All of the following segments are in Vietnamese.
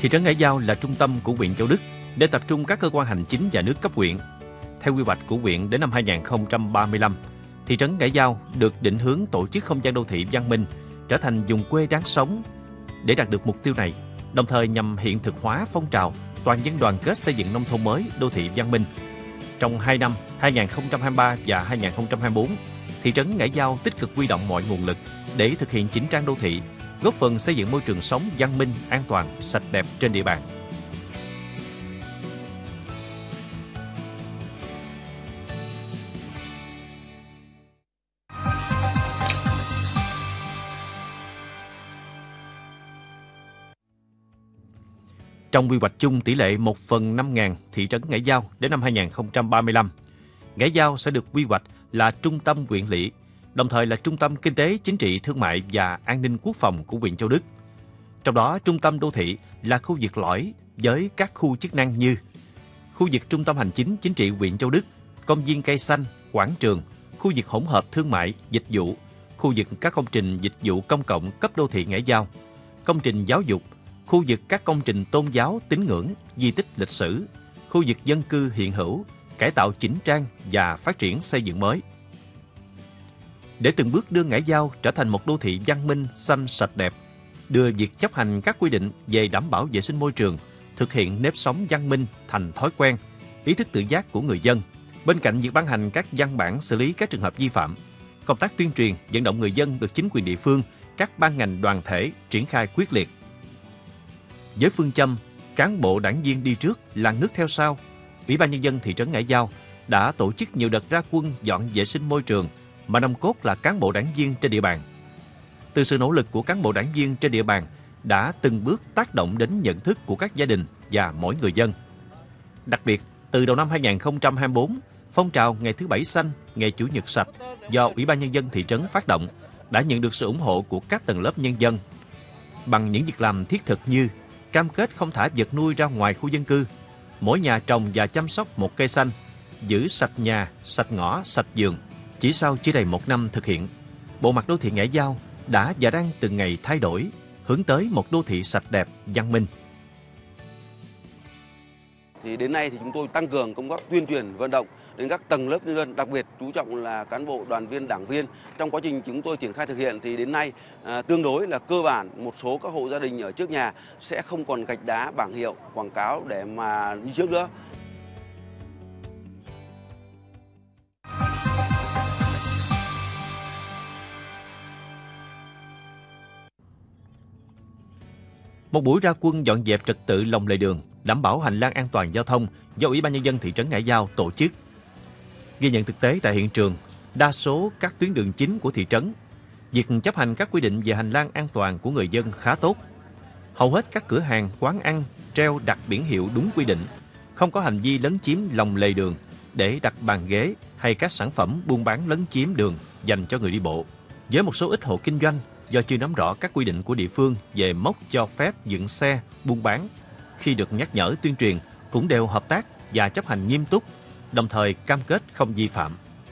Thị trấn Ngãi Giao là trung tâm của huyện Châu Đức, để tập trung các cơ quan hành chính nhà nước cấp huyện. Theo quy hoạch của huyện đến năm 2035, thị trấn Ngãi Giao được định hướng tổ chức không gian đô thị văn minh, trở thành vùng quê đáng sống. Để đạt được mục tiêu này, đồng thời nhằm hiện thực hóa phong trào toàn dân đoàn kết xây dựng nông thôn mới, đô thị văn minh. Trong 2 năm 2023 và 2024, thị trấn Ngãi Giao tích cực huy động mọi nguồn lực để thực hiện chỉnh trang đô thị, góp phần xây dựng môi trường sống văn minh, an toàn, sạch đẹp trên địa bàn. Trong quy hoạch chung tỷ lệ 1/5000 thị trấn Ngãi Giao đến năm 2035, Ngãi Giao sẽ được quy hoạch là trung tâm huyện lỵ, đồng thời là trung tâm kinh tế, chính trị, thương mại và an ninh quốc phòng của huyện Châu Đức. Trong đó, trung tâm đô thị là khu vực lõi với các khu chức năng như khu vực trung tâm hành chính chính trị huyện Châu Đức, công viên cây xanh, quảng trường, khu vực hỗn hợp thương mại, dịch vụ, khu vực các công trình dịch vụ công cộng cấp đô thị Ngãi Giao, công trình giáo dục, khu vực các công trình tôn giáo, tín ngưỡng, di tích lịch sử, khu vực dân cư hiện hữu, cải tạo chỉnh trang và phát triển xây dựng mới. Để từng bước đưa Ngãi Giao trở thành một đô thị văn minh, xanh, sạch đẹp, đưa việc chấp hành các quy định về đảm bảo vệ sinh môi trường, thực hiện nếp sống văn minh thành thói quen, ý thức tự giác của người dân. Bên cạnh việc ban hành các văn bản xử lý các trường hợp vi phạm, công tác tuyên truyền, vận động người dân được chính quyền địa phương, các ban ngành đoàn thể triển khai quyết liệt. Với phương châm cán bộ đảng viên đi trước, làng nước theo sau, Ủy ban Nhân dân thị trấn Ngãi Giao đã tổ chức nhiều đợt ra quân dọn vệ sinh môi trường, mà nòng cốt là cán bộ đảng viên trên địa bàn. Từ sự nỗ lực của cán bộ đảng viên trên địa bàn đã từng bước tác động đến nhận thức của các gia đình và mỗi người dân. Đặc biệt, từ đầu năm 2024, phong trào Ngày thứ Bảy xanh, Ngày Chủ nhật sạch do Ủy ban Nhân dân thị trấn phát động đã nhận được sự ủng hộ của các tầng lớp nhân dân. Bằng những việc làm thiết thực như cam kết không thả vật nuôi ra ngoài khu dân cư, mỗi nhà trồng và chăm sóc một cây xanh, giữ sạch nhà, sạch ngõ, sạch vườn. Chỉ sau chưa đầy 1 năm thực hiện, bộ mặt đô thị Ngãi Giao đã và đang từng ngày thay đổi, hướng tới một đô thị sạch đẹp, văn minh. Thì đến nay thì chúng tôi tăng cường công tác tuyên truyền vận động đến các tầng lớp nhân dân, đặc biệt chú trọng là cán bộ, đoàn viên, đảng viên. Trong quá trình chúng tôi triển khai thực hiện thì đến nay tương đối là cơ bản một số các hộ gia đình ở trước nhà sẽ không còn gạch đá, bảng hiệu, quảng cáo để mà như trước nữa. Một buổi ra quân dọn dẹp trật tự lòng lề đường, đảm bảo hành lang an toàn giao thông do Ủy ban Nhân dân thị trấn Ngãi Giao tổ chức. Ghi nhận thực tế tại hiện trường, đa số các tuyến đường chính của thị trấn, việc chấp hành các quy định về hành lang an toàn của người dân khá tốt. Hầu hết các cửa hàng, quán ăn treo đặt biển hiệu đúng quy định, không có hành vi lấn chiếm lòng lề đường để đặt bàn ghế hay các sản phẩm buôn bán lấn chiếm đường dành cho người đi bộ. Với một số ít hộ kinh doanh, do chưa nắm rõ các quy định của địa phương về mốc cho phép dựng xe, buôn bán, khi được nhắc nhở tuyên truyền cũng đều hợp tác và chấp hành nghiêm túc, đồng thời cam kết không vi phạm.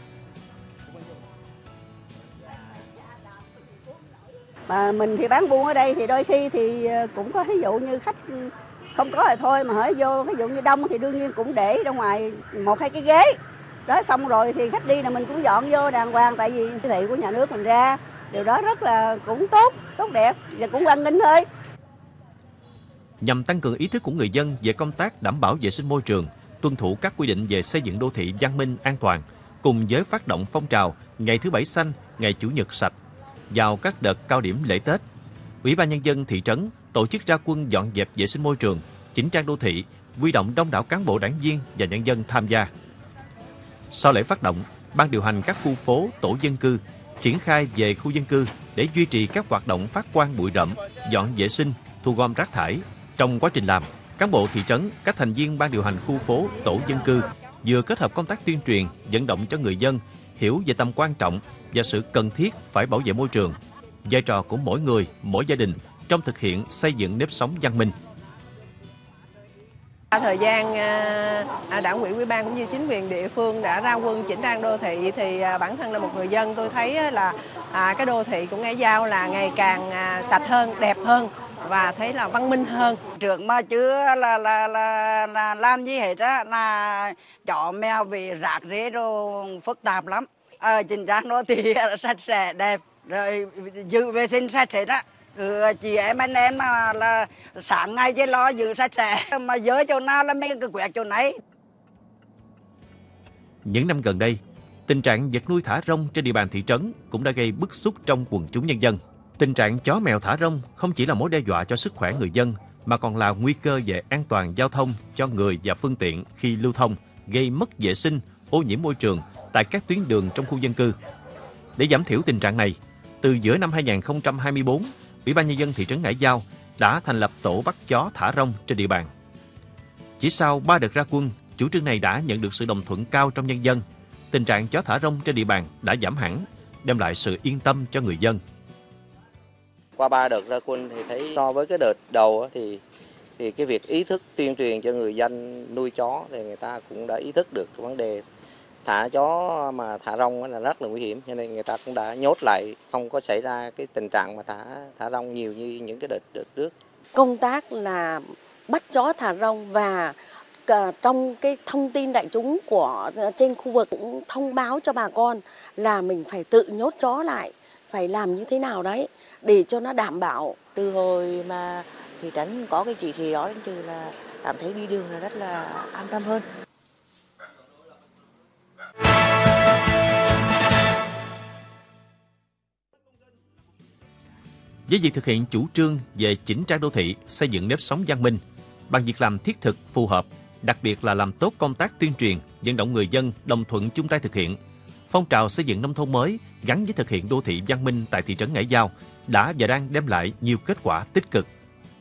Mà mình thì bán buôn ở đây thì đôi khi thì cũng có ví dụ như khách không có thì thôi, mà hỏi vô ví dụ như đông thì đương nhiên cũng để ra ngoài 1-2 cái ghế. Đó, xong rồi thì khách đi là mình cũng dọn vô đàng hoàng, tại vì cái thị của nhà nước mình ra. Điều đó rất là cũng tốt đẹp và cũng hoan nghênh thôi. Nhằm tăng cường ý thức của người dân về công tác đảm bảo vệ sinh môi trường, tuân thủ các quy định về xây dựng đô thị văn minh an toàn, cùng với phát động phong trào Ngày thứ Bảy xanh, Ngày Chủ nhật sạch vào các đợt cao điểm lễ Tết, Ủy ban Nhân dân thị trấn tổ chức ra quân dọn dẹp vệ sinh môi trường, chỉnh trang đô thị, huy động đông đảo cán bộ đảng viên và nhân dân tham gia. Sau lễ phát động, ban điều hành các khu phố, tổ dân cư triển khai về khu dân cư để duy trì các hoạt động phát quang bụi rậm, dọn vệ sinh, thu gom rác thải. Trong quá trình làm, cán bộ thị trấn, các thành viên ban điều hành khu phố, tổ dân cư vừa kết hợp công tác tuyên truyền, vận động cho người dân hiểu về tầm quan trọng và sự cần thiết phải bảo vệ môi trường, vai trò của mỗi người, mỗi gia đình trong thực hiện xây dựng nếp sống văn minh. Thời gian đảng ủy, ủy ban cũng như chính quyền địa phương đã ra quân chỉnh trang đô thị thì bản thân là một người dân tôi thấy là cái đô thị của Ngãi Giao là ngày càng sạch hơn, đẹp hơn và thấy là văn minh hơn. Trước mà chưa là làm gì hết á, là chó mèo bị rác rưởi rồi phức tạp lắm. Chính xác nó thì sạch sẽ đẹp, rồi giữ vệ sinh sạch hết á. Chị em anh em mà là sáng ngày chỉ lo giữ sạch sẽ, mà dỡ chỗ nào là mình cứ quét chỗ nấy. Những năm gần đây, tình trạng vật nuôi thả rông trên địa bàn thị trấn cũng đã gây bức xúc trong quần chúng nhân dân. Tình trạng chó mèo thả rông không chỉ là mối đe dọa cho sức khỏe người dân, mà còn là nguy cơ về an toàn giao thông cho người và phương tiện khi lưu thông, gây mất vệ sinh, ô nhiễm môi trường tại các tuyến đường trong khu dân cư. Để giảm thiểu tình trạng này, từ giữa năm 2024, Ủy ban Nhân dân thị trấn Ngãi Giao đã thành lập tổ bắt chó thả rông trên địa bàn. Chỉ sau 3 đợt ra quân, chủ trương này đã nhận được sự đồng thuận cao trong nhân dân. Tình trạng chó thả rông trên địa bàn đã giảm hẳn, đem lại sự yên tâm cho người dân. Qua 3 đợt ra quân thì thấy so với cái đợt đầu thì cái việc ý thức tuyên truyền cho người dân nuôi chó thì người ta cũng đã ý thức được cái vấn đề thả chó mà thả rông là rất là nguy hiểm, cho nên người ta cũng đã nhốt lại, không có xảy ra cái tình trạng mà thả rông nhiều như những cái đợt trước. Công tác là bắt chó thả rông và trong cái thông tin đại chúng của trên khu vực cũng thông báo cho bà con là mình phải tự nhốt chó lại, phải làm như thế nào đấy để cho nó đảm bảo. Từ hồi mà thị trấn có cái chỉ thị đó đến từ là cảm thấy đi đường là rất là an tâm hơn. Với việc thực hiện chủ trương về chỉnh trang đô thị, xây dựng nếp sống văn minh bằng việc làm thiết thực phù hợp, đặc biệt là làm tốt công tác tuyên truyền, vận động người dân đồng thuận chung tay thực hiện, phong trào xây dựng nông thôn mới gắn với thực hiện đô thị văn minh tại thị trấn Ngãi Giao đã và đang đem lại nhiều kết quả tích cực.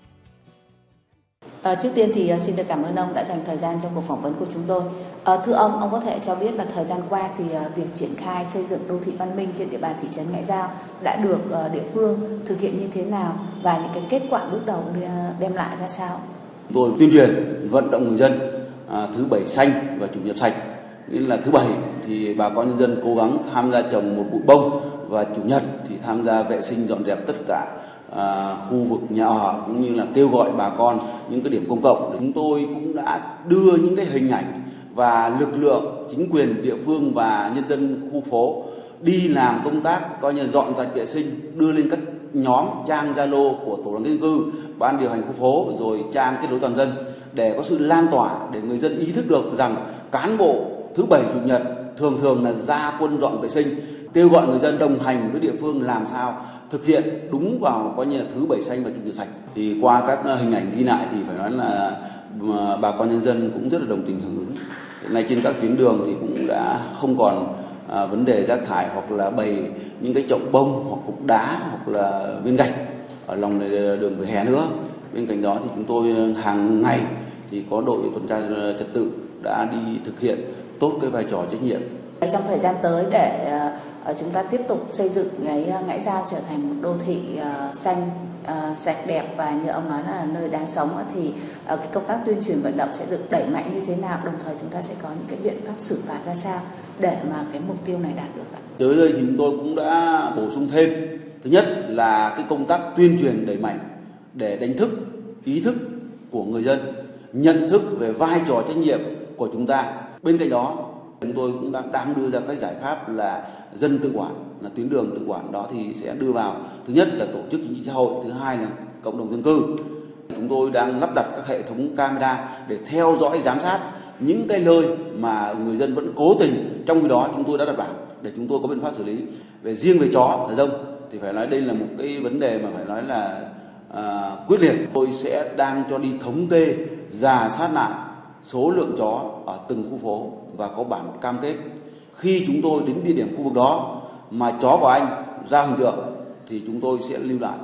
Trước tiên thì xin được cảm ơn ông đã dành thời gian trong cuộc phỏng vấn của chúng tôi. Thưa ông có thể cho biết là thời gian qua thì việc triển khai xây dựng đô thị văn minh trên địa bàn thị trấn Ngãi Giao đã được địa phương thực hiện như thế nào và những cái kết quả bước đầu đem lại ra sao? Tôi tuyên truyền vận động người dân thứ Bảy xanh và Chủ nhật sạch. Nghĩa là thứ Bảy thì bà con nhân dân cố gắng tham gia trồng một bụi bông, và Chủ nhật thì tham gia vệ sinh dọn dẹp tất cả khu vực nhà ở, cũng như là kêu gọi bà con những cái điểm công cộng. Chúng tôi cũng đã đưa những cái hình ảnh và lực lượng chính quyền địa phương và nhân dân khu phố đi làm công tác coi như dọn dẹp vệ sinh, đưa lên các nhóm trang Zalo của tổ đoàn kết dân cư, ban điều hành khu phố, rồi trang kết nối toàn dân để có sự lan tỏa, để người dân ý thức được rằng cán bộ thứ Bảy Chủ nhật thường là ra quân dọn vệ sinh, kêu gọi người dân đồng hành với địa phương làm sao thực hiện đúng vào coi như là thứ Bảy xanh và Chủ nhật sạch. Thì qua các hình ảnh ghi lại thì phải nói là bà con nhân dân cũng rất là đồng tình hưởng ứng. Hiện nay trên các tuyến đường thì cũng đã không còn vấn đề rác thải hoặc là bày những cái chậu bông hoặc cục đá hoặc là viên gạch ở lòng đường vỉa hè nữa. Bên cạnh đó thì chúng tôi hàng ngày thì có đội tuần tra trật tự đã đi thực hiện tốt cái vai trò trách nhiệm. Trong thời gian tới để chúng ta tiếp tục xây dựng cái Ngãi Giao trở thành một đô thị xanh, sạch đẹp và như ông nói là nơi đáng sống, thì cái công tác tuyên truyền vận động sẽ được đẩy mạnh như thế nào, đồng thời chúng ta sẽ có những cái biện pháp xử phạt ra sao để mà cái mục tiêu này đạt được ạ? Tới đây thì chúng tôi cũng đã bổ sung thêm, thứ nhất là cái công tác tuyên truyền đẩy mạnh để đánh thức ý thức của người dân, nhận thức về vai trò trách nhiệm của chúng ta. Bên cạnh đó chúng tôi cũng đang đưa ra các giải pháp là dân tự quản, là tuyến đường tự quản đó thì sẽ đưa vào. Thứ nhất là tổ chức chính trị xã hội, thứ hai là cộng đồng dân cư. Chúng tôi đang lắp đặt các hệ thống camera để theo dõi giám sát những cái nơi mà người dân vẫn cố tình, trong khi đó chúng tôi đã đặt bảng để chúng tôi có biện pháp xử lý. Riêng về chó thả rông thì phải nói đây là một cái vấn đề mà phải nói là quyết liệt. Tôi sẽ đang cho đi thống kê, rà soát lại số lượng chó ở từng khu phố và có bản cam kết khi chúng tôi đến địa điểm khu vực đó mà chó của anh ra hình tượng thì chúng tôi sẽ lưu lại.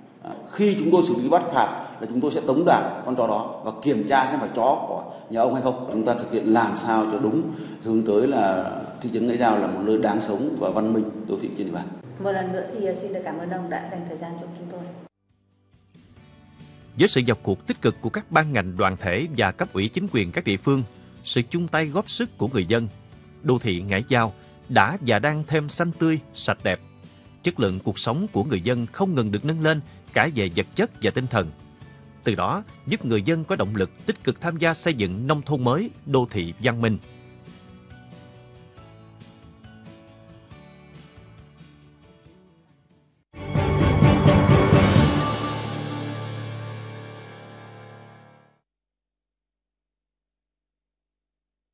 Khi chúng tôi xử lý bắt phạt là chúng tôi sẽ tống đạt con chó đó và kiểm tra xem phải chó của nhà ông hay không. Chúng ta thực hiện làm sao cho đúng, hướng tới là thị trấn Ngãi Giao là một nơi đáng sống và văn minh đô thị trên địa bàn. Một lần nữa thì xin được cảm ơn ông đã dành thời gian cho chúng tôi. Với sự vào cuộc tích cực của các ban ngành đoàn thể và cấp ủy chính quyền các địa phương, sự chung tay góp sức của người dân, đô thị Ngãi Giao đã và đang thêm xanh tươi, sạch đẹp. Chất lượng cuộc sống của người dân không ngừng được nâng lên cả về vật chất và tinh thần. Từ đó giúp người dân có động lực tích cực tham gia xây dựng nông thôn mới, đô thị văn minh.